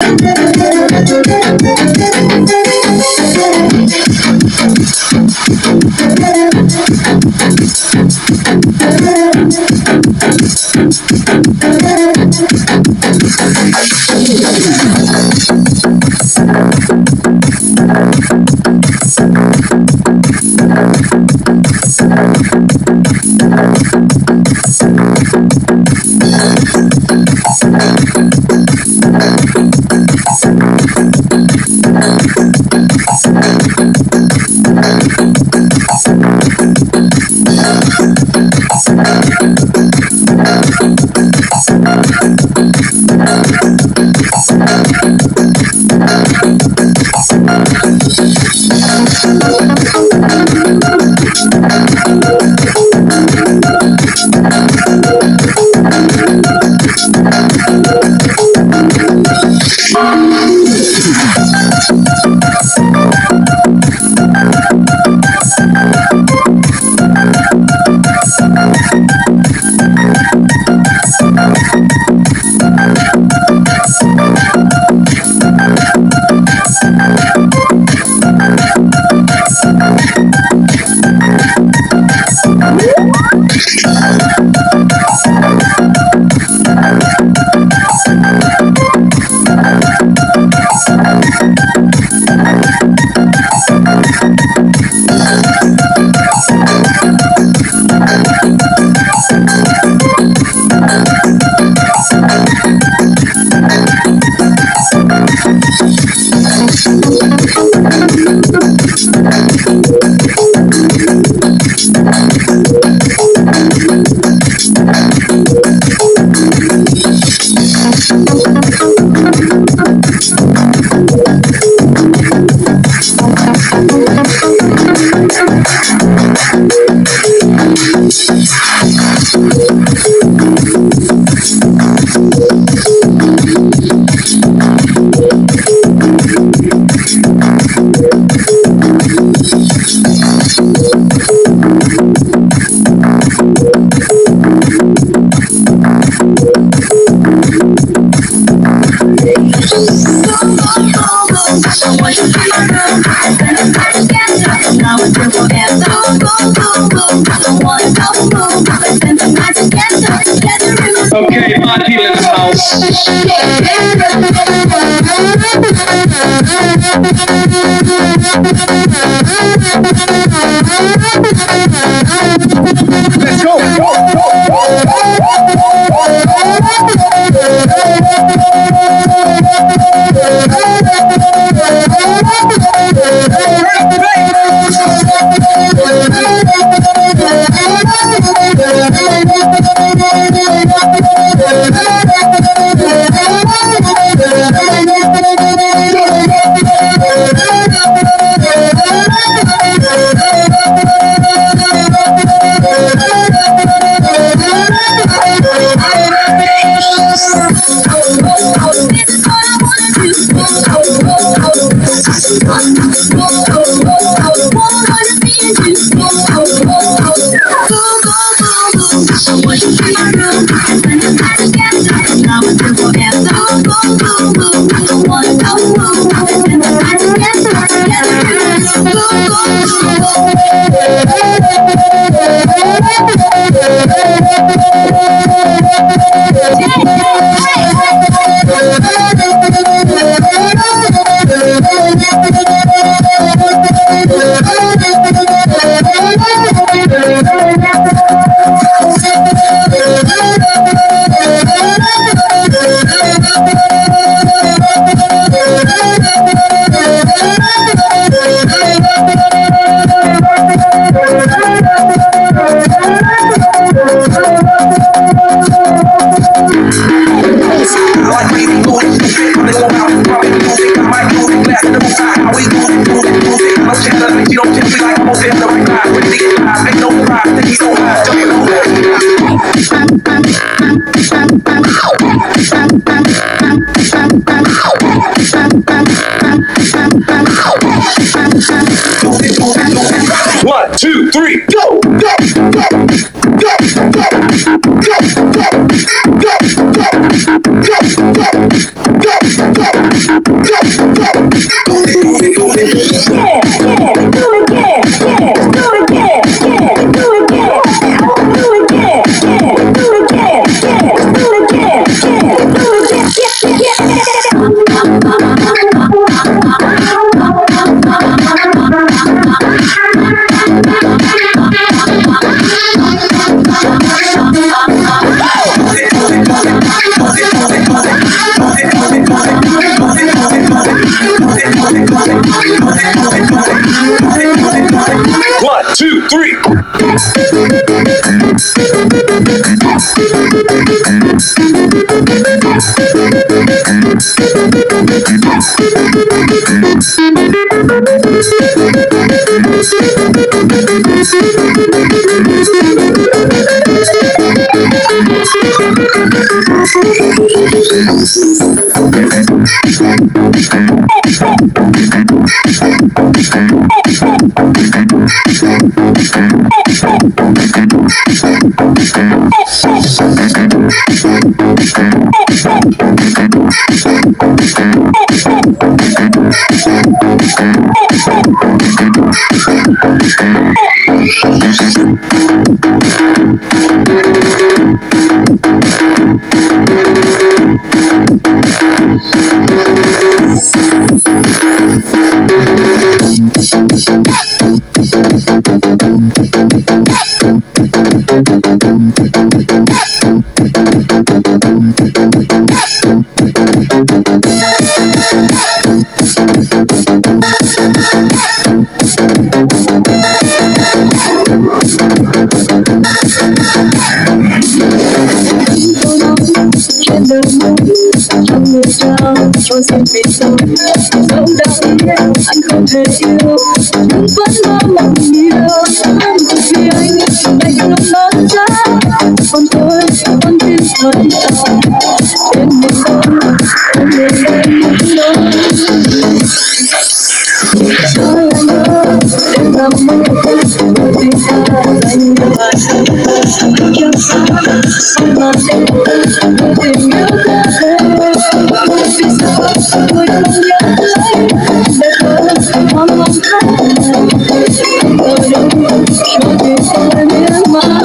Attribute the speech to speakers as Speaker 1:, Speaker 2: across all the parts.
Speaker 1: Okay, my people in the house. Let's go. One, two, three, go! Go! One, two, three.
Speaker 2: Cho xin vì sao dẫu đã biết anh không thể yêu nhưng vẫn mơ mộng nhiều vì anh đành lòng non giá còn tôi con tim thật đau đến mình đâu đến mình đây đâu nói anh ơi đêm nằm mơ đôi tình ta dành cho bạn chẳng sao không mà đêm đôi tình yêu ta vì sao tôi không nhớ lấy để tôi mong mong khát ở đâu cho tim tôi miên man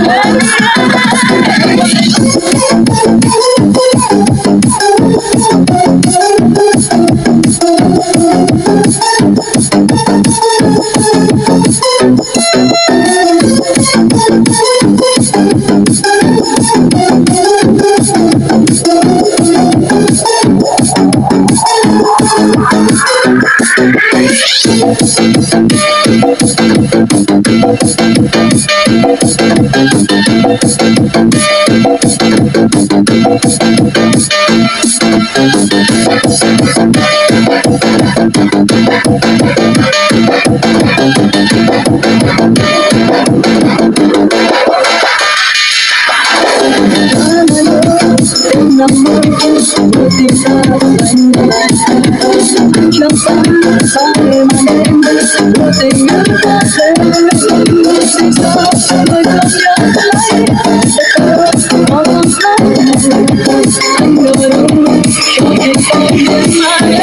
Speaker 2: nằm mơ đôi tim ta dành cho bạn trong sáng sai mà đêm đôi tình yêu ta sẽ vì sao tôi không nhớ lấy để tôi mong mong khát anh ngồi đâu cho tình tôi miên man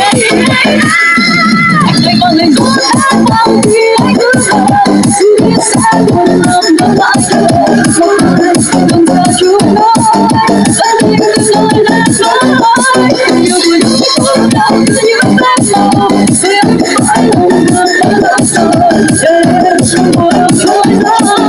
Speaker 2: anh còn linh hồn em bao khi anh cứ sợ biết sẽ buồn lòng đôi mắt thơ đừng sợ chúa nói anh linh đừng nói để nói yêu buồn khổ đau như em màu vì anh phải lòng người đã sợ để mùa đông trôi ra